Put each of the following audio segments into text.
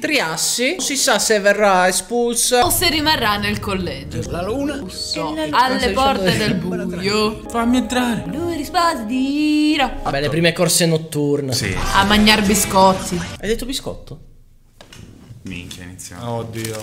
Triassi. Non si sa se verrà espulsa o se rimarrà nel collegio. La luna Alle porte del buio. Fammi entrare. Lui risponde di no. Vabbè, le prime corse notturne. Sì. A mangiare biscotti. Hai detto biscotto? Minchia, iniziamo. Oddio.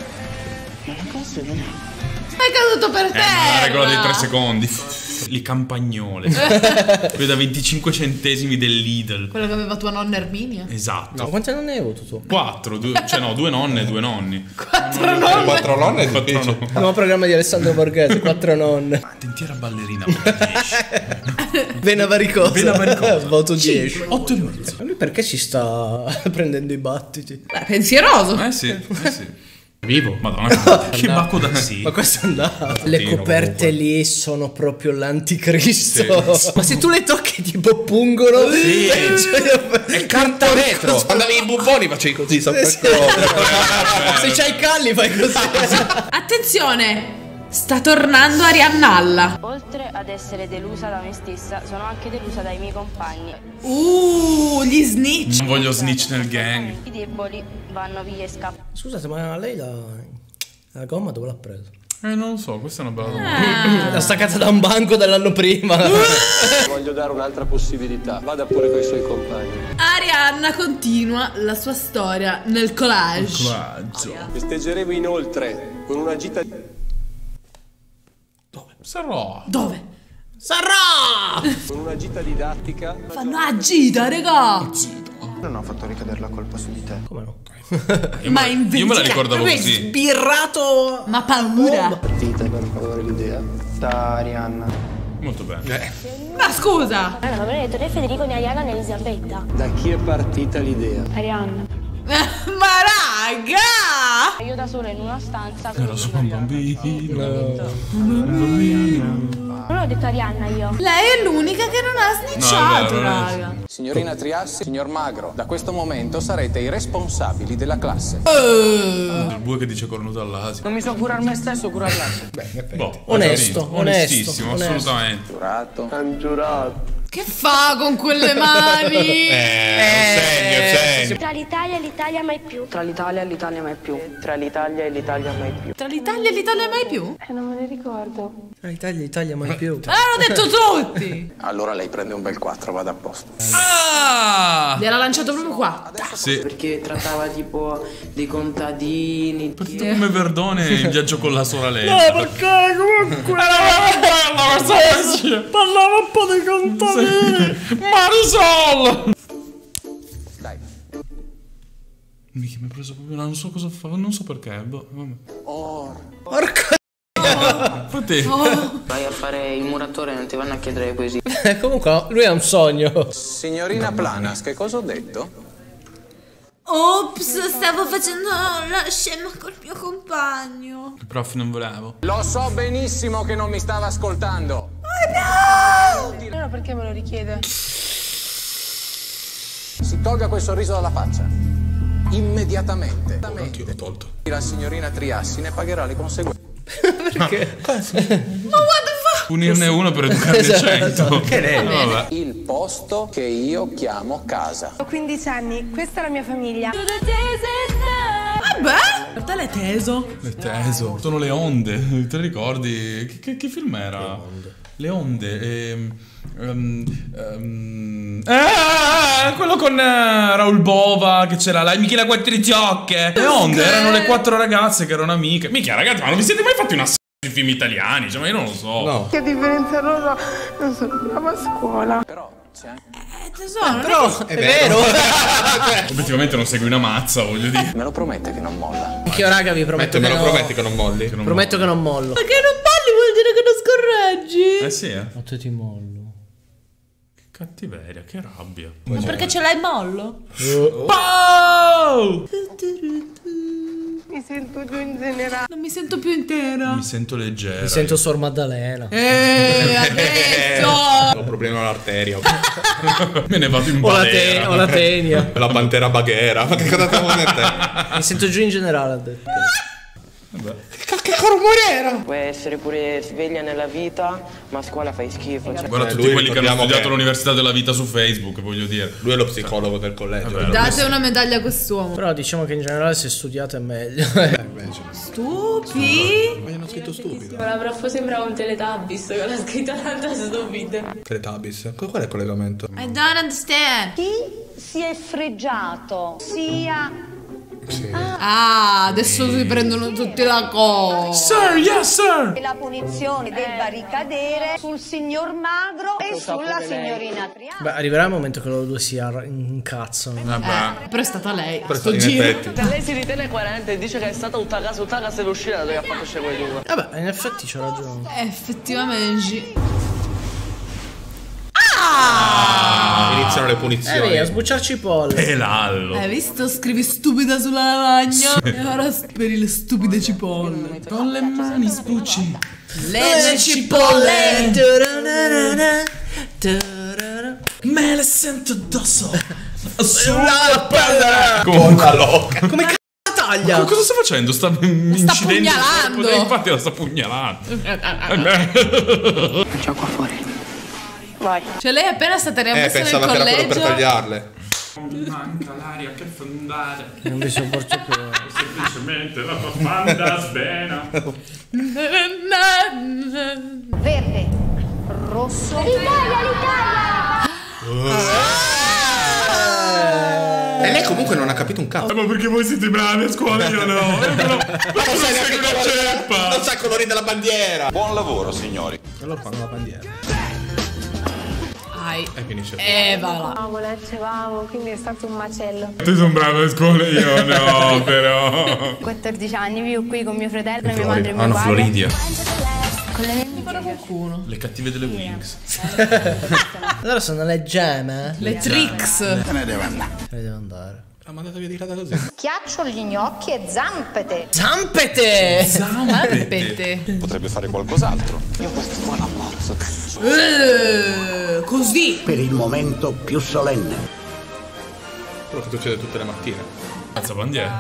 È caduto per te. La regola dei 3 secondi. Le campagnole. Quelle da 25 centesimi del Lidl. Quello che aveva tua nonna Erminia. Esatto. No, quanti anni hai avuto tu? 4, cioè no, 2 nonne e 2 nonni. 4 nonni. 4 nonne è 4 difficile. nonni. Nuovo programma di Alessandro Borghese, 4 nonne. Dentiera ballerina per 10. Vena varicosa. Vena varicosa. Voto 10. 8 e mezzo. Ma lui perché si sta prendendo i battiti? Beh, pensieroso. Sì. Vivo. Madonna, che bacco da sì. Ma questo è andato. Le coperte lì sono proprio l'anticristo. Sì. Ma se tu le tocchi tipo pungono. Sì. È carta retro. Andavi i bubboni facevi così sopra il crollo. Se c'hai i calli fai così. Attenzione. Sta tornando Ariannalla. Oltre ad essere delusa da me stessa, sono anche delusa dai miei compagni. Gli snitch. Non voglio snitch nel gang. I deboli vanno via e scappano. Scusate, ma lei la gomma dove l'ha presa? Non lo so, questa è una bella domanda. L'ha staccata da un banco dell'anno prima. Voglio dare un'altra possibilità. Vada pure con i suoi compagni. Arianna continua la sua storia nel collage. Festeggeremo inoltre con una gita. Sarò. Dove? Sarà! Con una gita didattica. Fanno agita, regà. Non ho fatto ricadere la colpa su di te. Come no? Ma in Io me la ricordavo Lui è così. sbirrato. Ma paura. Partita per favore l'idea. Da Arianna. Molto bene. Ma scusa. Ma me l'ha detto né Federico né Arianna né Elisabetta. Da chi è partita l'idea? Arianna. Ma raga. Io da sola in una stanza. Era solo un bambino. Non ho detto Arianna io. Lei è l'unica che non ha snitchato, No, è vero, raga. Signorina Triassi, signor Magro, da questo momento sarete i responsabili della classe. Il bue che dice cornuto all'asino. Non mi so curare me stesso, curare l'altro. Boh, Onesto, onestissimo, onesto. assolutamente. Giurato. Han giurato. Che fa con quelle mani? Segno. Tra l'Italia e l'Italia mai più. Tra l'Italia e l'Italia mai più. Tra l'Italia e l'Italia mai più. Tra l'Italia e l'Italia mai più? Non me ne ricordo. Italia mai più. L'hanno detto tutti. Allora lei prende un bel 4, vada a posto. Gliel'ha lanciato proprio qua. Sì. Perché trattava tipo dei contadini. Partito come Verdone in viaggio con la sorella. Perché comunque parlava un po' di contadini. Marisol! Dai. Mica mi ha preso proprio. Non so cosa fa. Non so perché. Boh, vabbè. Porca. Infatti. Vai a fare il muratore, non ti vanno a chiedere così. Comunque lui ha un sogno. Signorina Planas, che cosa ho detto? Ops, stavo facendo la scema col mio compagno. Il prof non volevo. Lo so benissimo che non mi stava ascoltando. Allora perché me lo richiede? Si tolga quel sorriso dalla faccia. Immediatamente. Anch'io l'ho tolto. La signorina Triassi ne pagherà le conseguenze. Perché? Ma what the fuck? Punirne uno per educarne 100. Che lei? Vabbè. Il posto che io chiamo casa. Ho 15 anni, questa è la mia famiglia. Vabbè. Per te l'è teso. Le teso. Sono le onde. Te ricordi? Che film era? Le onde. Quello con Raul Bova che c'era la Michela Quattriciocche. Le onde erano le 4 ragazze che erano amiche. Mica ragazzi, ma non vi siete mai fatti una di film italiani? Cioè, ma io non lo so. No. Che differenza loro, non sono brava a scuola. Però c'è anche... Tesoro, Però è vero. Obiettivamente non segui una mazza, voglio dire. Me lo promette che non molla. Anch'io raga vi prometto Me che lo no. prometti che non molli? Prometto che non mollo. Perché non balli vuol dire che non scorreggi. Sì, Ma te ti mollo. Cattiveria, che rabbia. Ma perché ce l'hai mollo? Oh! Mi sento giù in generale. Non mi sento più intera. Mi sento leggera. Mi sento Sor Maddalena. Adesso. Ho un problema all'arteria. Me ne vado in O balera. la tenia. La pantera baghera. Ma che cosa stiamo mettendo? Mi sento giù in generale, ha detto. Che rumore era? Puoi essere pure sveglia nella vita, ma a scuola fai schifo. Cioè. Guarda tutti quelli che hanno studiato all'università della vita su Facebook, voglio dire. Lui è lo psicologo del collegio. Date una medaglia a quest'uomo. Però diciamo che in generale se studiate è meglio. Stupi? Ma hanno scritto stupido. Ma la prof sembrava un Teletubbies con la scritta tanto stupida. Teletubbies. Qual è il collegamento? I don't understand. Chi si è fregiato sia... Sì. Ah, adesso si prendono tutti la cosa. Sir, yes sir. che la punizione debba ricadere sul signor Magro e sulla signorina Triana. Beh, arriverà il momento che loro due si incazzano. Però è stata lei. Però Sto in giro. effetti. Lei si ritiene coerente e dice che è stata tutta casa dell'uscita dove ha fatto uscire quei due. Vabbè, in effetti c'ho ragione. Effettivamente. Iniziano le punizioni. Via, sbucciarci polle. Pelallo. Hai visto? Scrivi stupida sulla lavagna e ora speri le stupide cipolle. Con le mani sbucci. Le cipolle. Me le sento addosso. Sulla pelle. Come c***o taglia? Cosa sta facendo? Sta incidendo. pugnalando. Infatti la sta pugnalando. Facciamo qua fuori. Vai. Cioè lei è appena stata riammessa nel Pensava che era quello per collegio. tagliarle. Manca l'aria che fa andare. Non vi sopporto più. Semplicemente la farfalla svena. Verde. Rosso. L'Italia! E lei comunque non ha capito un cazzo. Ma perché voi siete bravi a scuola? Io no. Ma non sai neanche una ceppa. non sa i colori della bandiera. Buon lavoro, signori. Allora fanno la bandiera. Ai. E finisce. Va là. Eravamo, leggevamo, quindi è stato un macello. Tu sono bravo a scuola, io no, però. 14 anni, vivo qui con mio fratello, mia madre e mio Hanno padre. Floridia. Con le mie amiche. Qualcuno. Le cattive delle Wings. Allora sono le gemme. Le tricks. Ne devo andare. L'ha mandata via di là così. Chiaccio gli gnocchi e zampete. Zampete! Zampete. Potrebbe fare qualcos'altro. Io questo qua l'ammazzo. Così. Per il momento più solenne. Quello che succede tutte le mattine. Cazzo bandiera.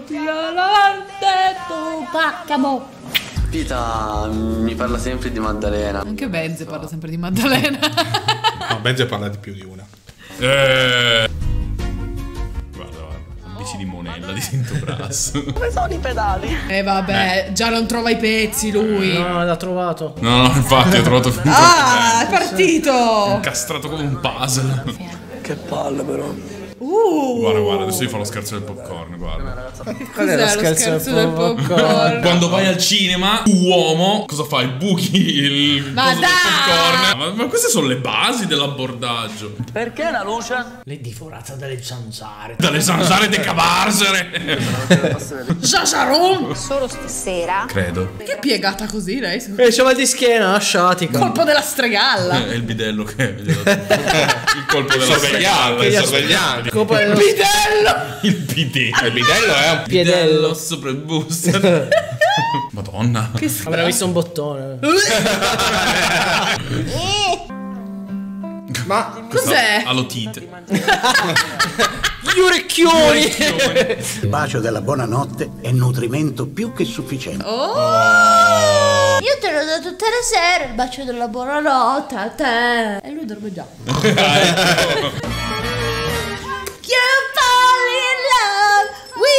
Pita mi parla sempre di Maddalena. Anche Benze parla sempre di Maddalena. No, Benji parla di più di una. Guarda, bici di monella di Tinto Brass. Come sono i pedali? Vabbè, già non trova i pezzi lui. No, l'ha trovato. No, infatti ho trovato Ah, è partito. incastrato come un puzzle. Che palle però. Guarda, adesso gli fa lo scherzo del popcorn, guarda. Cos'è lo scherzo del popcorn? Quando vai al cinema, uomo, cosa fai? Buchi il Ma coso del dai! popcorn. Ma queste sono le basi dell'abbordaggio. Perché la luce? L'è divorata dalle zanzare. Dalle zanzare de cavarsere. Jajaron. Solo stasera. Credo. Che piegata così lei? C'è mal di schiena, sciatica. Colpo della stregalla. È il bidello che gli ha dato il colpo della Sorvegliante, sorvegliante. Colpa del Bidello. Il bidello. Il bidello è un piedello. Sopra il booster. Madonna. Avrà visto un bottone. Ma Cos'è? All'otite. Gli orecchioni. Il bacio della buonanotte è nutrimento più che sufficiente. Io te l'ho dato tutte le sere, il bacio della buonanotte a te. E lui dorme già. You fall in love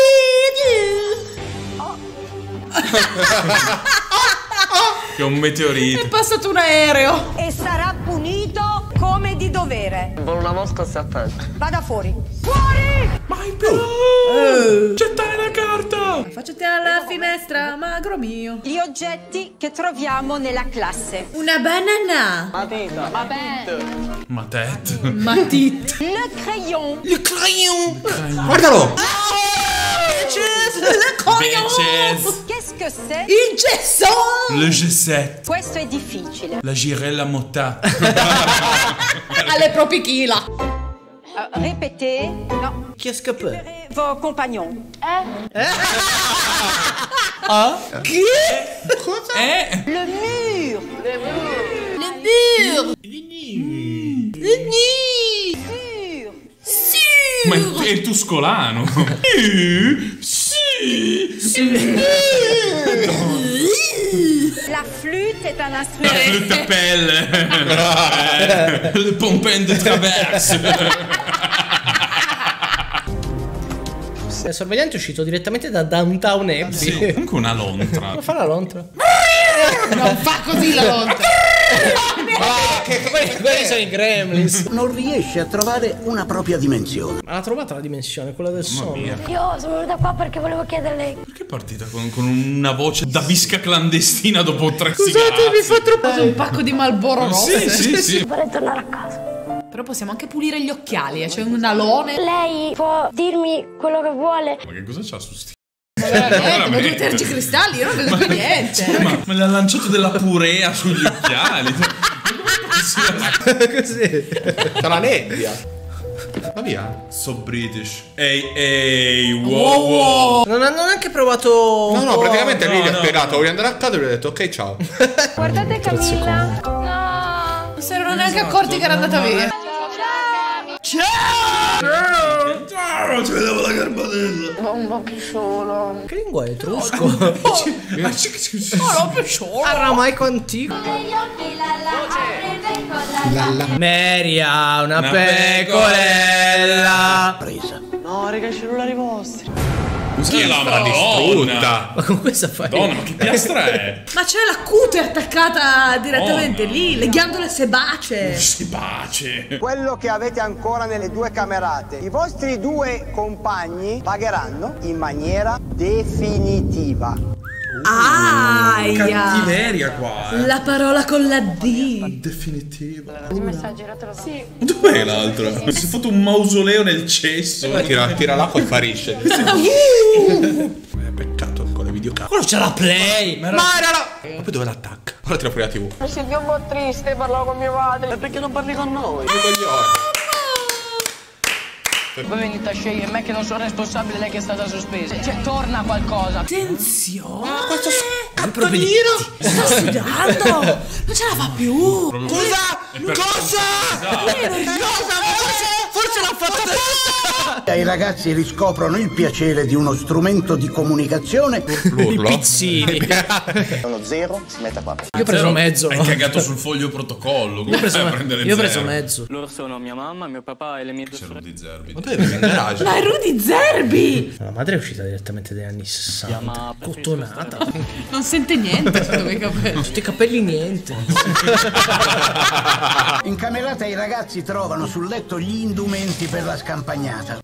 with you. Che è un meteorite. È passato un aereo. E sarà punito come di dovere. Buona una volta stai attento. Vada fuori. Fuori! Mai però. Gettare la carta. Facciati alla finestra, magro mio. Gli oggetti che troviamo nella classe. Una banana. Matita. Matet. Matit. Le crayon. Il crayon. guardalo! Bitches. Qu'est-ce que c'est? Il gesso. Le G7. Questo è difficile. La girella motta. Alle proprie chila. Répétez. Non. Qu'est-ce que peut? Vos compagnons. Chi? Le mur. Le mur. Mur. Ma è il tuscolano. Sì. La flûte è una La flûte a pelle. Le pompin de traverse. Il sorvegliante è uscito direttamente da Downtown Abbey. Sì, comunque una lontra. Ma fa la lontra. Non fa così la lontra. Quelli sono i Gremlins. Non riesce a trovare una propria dimensione. Ma l'ha trovata la dimensione, quella del sonno. Io sono venuta qua perché volevo chiederle. Perché è partita con una voce da bisca clandestina dopo 3 sigarette? Scusate, mi fa troppo. Un pacco di Marlboro rosse. Sì. Vorrei tornare a casa. Però possiamo anche pulire gli occhiali, c'è un alone. Lei può dirmi quello che vuole. Ma che cosa c'ha su sti? Veramente, ma due tergicristalli, io non vedo più niente. Ma le ha lanciato della purea sugli occhiali. Così. C'è la nebbia. Va via. So British. Ehi, wow. Non hanno neanche provato. No, praticamente lui gli ha spiegato, voglio andare a casa e gli ha detto ok, ciao. Guardate Camilla. No. Non si erano neanche accorti che era andata via. Ciao, ci vedevo la garbatella. Non va più solo. Che lingua è etrusco? Non più solo. Aramaico antico. Meria, una pecorella. Presa. No, raga, i cellulari vostri. Che la distrutta. Ma con questa fai? Madonna, ma che piastra è? Ma c'è la cute attaccata direttamente lì, le ghiandole sebacee. Si pace. Quello che avete ancora nelle due camerate, i vostri due compagni pagheranno in maniera definitiva. Cattiveria qua. La parola con la D. Definitiva. Mi sta girato sì. Dov'è l'altro? Si è fatto un mausoleo nel cesso. Tira l'acqua e sparisce. Peccato con le videocamere. Quello c'è la play. Ma poi dove l'attacca? Ora tira fuori la TV. Mi sento un po' triste, parlavo con mio padre. E perché non parli con noi? Voi venite a scegliere me che non sono responsabile, lei che è stata sospesa. Cioè, torna qualcosa. Attenzione. Questo Cappellino sta sudando. Non ce la fa più. Cosa? Forse l'ha fatta. I ragazzi riscoprono il piacere di uno strumento di comunicazione. I pizzini. Uno zero si mette qua. Io ho preso mezzo. Hai cagato sul foglio protocollo. Io ho preso mezzo. Loro sono mia mamma, mio papà e le mie due sorelle. Rudy Zerbi. Ma dove in garage? Ma è Rudy Zerbi. La madre è uscita direttamente dagli anni 60. Cottonata. Non sente niente sotto quei capelli. Tutti i capelli niente. In camerata i ragazzi trovano sul letto gli indumenti per la scampagnata.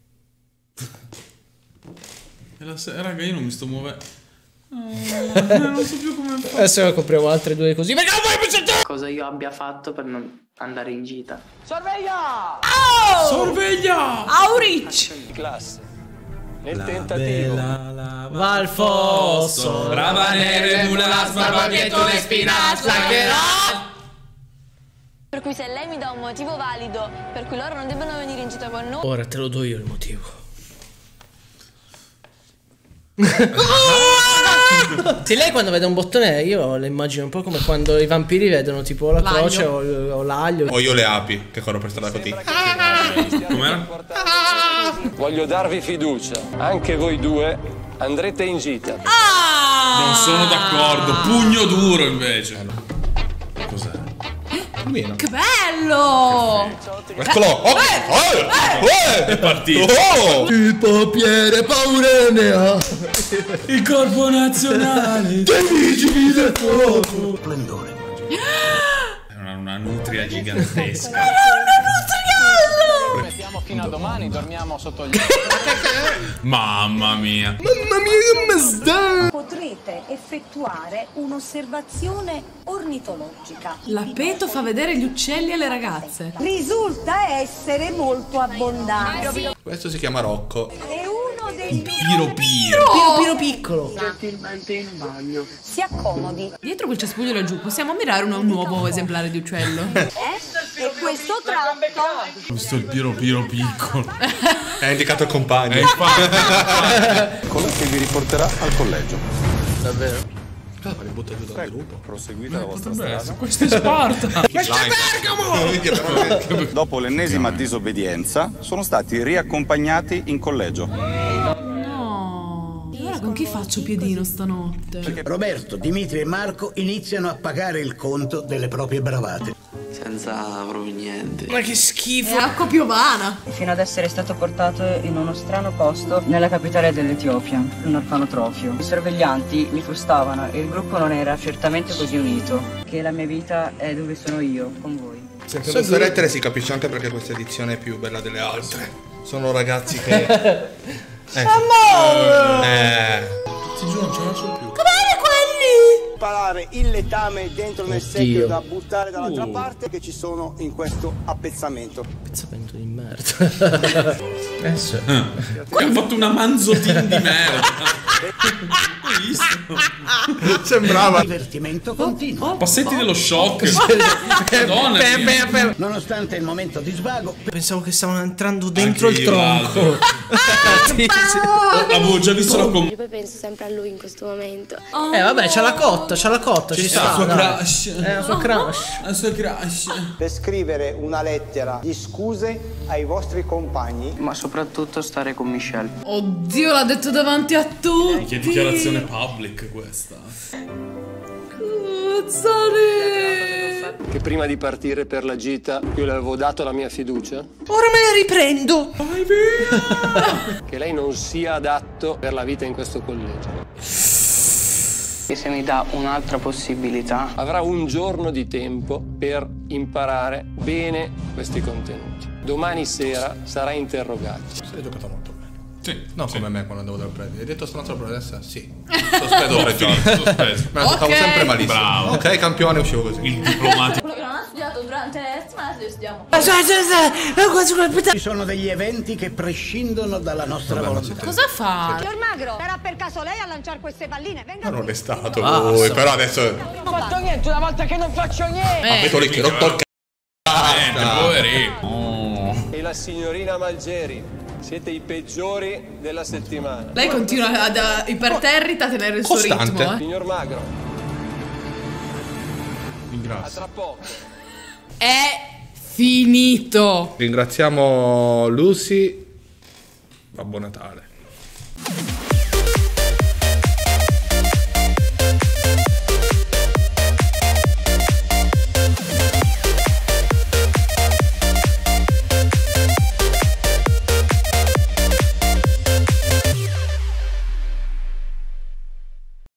Raga, io non mi sto muovendo. Non so più come fare. Adesso compriamo altre due così. Perché non vuoi pensare? Cosa io abbia fatto per non andare in gita. Sorveglia! Sorveglia! Aurich. Classe. Nel tentativo. Va al fosso. Brava neve, mula, sbarba dietro le spinas, Per cui se lei mi dà un motivo valido per cui loro non debbano venire in gita con noi. Ora te lo do io il motivo. Se lei quando vede un bottone, io le immagino un po' come quando i vampiri vedono tipo la croce o l'aglio. O io le api che corrono per strada così. Com'era? Voglio darvi fiducia. Anche voi due andrete in gita. Non sono d'accordo. Pugno duro invece. Cos'è? Che bello! Eccolo! È partito. Il pompiere paura ne ha. Il corpo nazionale dei vigili del fuoco. Splendore. Era una nutria gigantesca. Mettiamo fino a domani, dormiamo sotto gli Mamma mia. Mamma mia che mi sta. Potrete effettuare un'osservazione ornitologica. La Peto fa vedere gli uccelli alle ragazze. Risulta essere molto abbondante. Questo si chiama Rocco. È uno dei Piro. Piro piccolo. Gentilmente in bagno. Si accomodi. Dietro quel cespuglio laggiù possiamo ammirare un nuovo esemplare di uccello. E questo tratto. Questo è il Piro piccolo. È indicato il compagno. Quello che vi riporterà al collegio. Davvero? Cosa mi butta giù dal gruppo? Proseguite la vostra strada. Questo è Sparta. Dopo l'ennesima disobbedienza, sono stati riaccompagnati in collegio. No. Ora con chi faccio piedino stanotte? Roberto, Dimitri e Marco iniziano a pagare il conto delle proprie bravate. Senza proprio niente. Ma che schifo. È acqua piovana. Fino ad essere stato portato in uno strano posto nella capitale dell'Etiopia, un orfanotrofio. I sorveglianti mi frustavano e il gruppo non era certamente così unito. Che la mia vita è dove sono io, con voi. Sentendo queste lettere si capisce anche perché questa edizione è più bella delle altre. Sono ragazzi che... Ti giuro, non ce la so più. Parare il letame dentro nel secchio da buttare dall'altra parte che ci sono in questo appezzamento. Pezzamento di merda. Adesso ha fatto una manzotina di merda. Sembrava Divertimento continuo. Passetti dello shock. Madonna. Nonostante il momento di svago, Pensavo che stavano entrando dentro Anche il io, tronco. Avevo già visto la Io poi penso sempre a lui in questo momento. Vabbè, c'ha la cotta, ci sta. La sua dai. crush. La sua crush. La sua crush. Per scrivere una lettera di scuse ai vostri compagni. Ma soprattutto stare con Michelle. Oddio, l'ha detto davanti a tutti. Che dichiarazione public questa. Cazzare. Che prima di partire per la gita io le avevo dato la mia fiducia. Ora me la riprendo. Vai via. Che lei non sia adatto per la vita in questo collegio. E se mi dà un'altra possibilità, Avrà un giorno di tempo per imparare bene questi contenuti. Domani sera sarà interrogato. Sei giocato molto bene. Sì. No, come me quando andavo dal prete. Hai detto stanotte la professoressa? Sì. Sospeso 3 giorni. Sospeso. Me la giocavo sempre malissimo. Bravo. Ok, campione, uscivo così. Il diplomatico. Quello che non ha studiato durante la settimana se lo studiamo. ci sono degli eventi che prescindono dalla nostra volontà. Cosa fa? Signor Magro, era per caso lei a lanciare queste palline? Venga. Ma non è stato voi, però adesso... non ho fatto niente, una volta che non faccio niente. Avete lì che non tocca. Poverino. E la signorina Malgeri. Siete i peggiori della settimana. Lei continua ad iperterrita a tenere il suo Costante. ritmo, Signor Magro, a Ringrazio. tra poco. È finito. Ringraziamo Lucy. Babbo Natale.